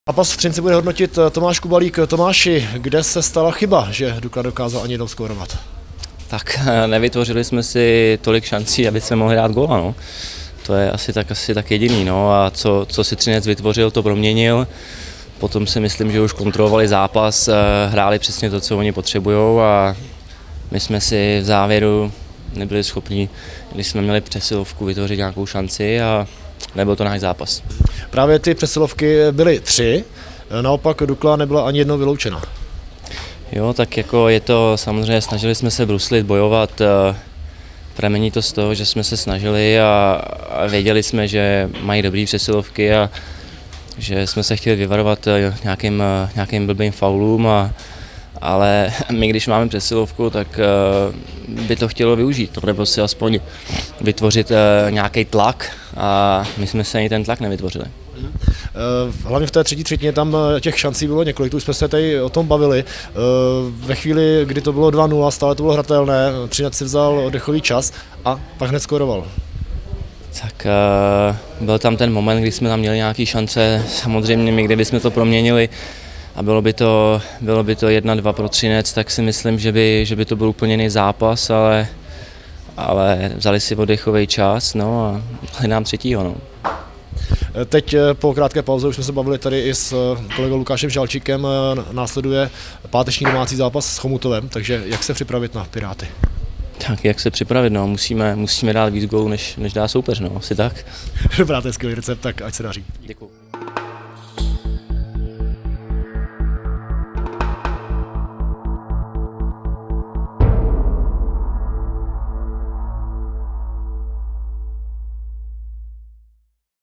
Zápas v Třinci bude hodnotit Tomáš Kubalík. Tomáši, kde se stala chyba, že Dukla dokázal ani jednou skórovat? Tak nevytvořili jsme si tolik šancí, aby jsme mohli dát góla. No. To je asi tak jediný. No. A co si Třinec vytvořil, to proměnil. Potom si myslím, že už kontrolovali zápas, hráli přesně to, co oni potřebují a my jsme si v závěru nebyli schopni, když jsme měli přesilovku, vytvořit nějakou šanci a nebyl to náš zápas. Právě ty přesilovky byly 3, naopak Dukla nebyla ani jednou vyloučena. Jo, tak jako je to, samozřejmě snažili jsme se bruslit, bojovat, pramení to z toho, že jsme se snažili a věděli jsme, že mají dobré přesilovky a že jsme se chtěli vyvarovat nějakým blbým faulům, ale my, když máme přesilovku, tak by to chtělo využít, nebo si aspoň vytvořit nějaký tlak a my jsme se ani ten tlak nevytvořili. Hlavně v té třetí třetině tam těch šancí bylo několik, tu už jsme se tady o tom bavili. Ve chvíli, kdy to bylo 2-0, stále to bylo hratelné, Třinec si vzal oddechový čas a pak hned skóroval. Tak byl tam ten moment, kdy jsme tam měli nějaké šance, samozřejmě my, kdybychom to proměnili a bylo by to 1-2 pro Třinec, tak si myslím, že by to byl úplně jiný zápas, ale vzali si oddechový čas, no a dali nám třetího. No. Teď po krátké pauze už jsme se bavili tady i s kolegou Lukášem Žalčíkem, následuje páteční domácí zápas s Chomutovem, takže jak se připravit na Piráty? Tak jak se připravit, no, musíme dát víc gólů, než dá soupeř, no, asi tak. Dobrá, to je skvělý recept, tak ať se daří. Děkuju.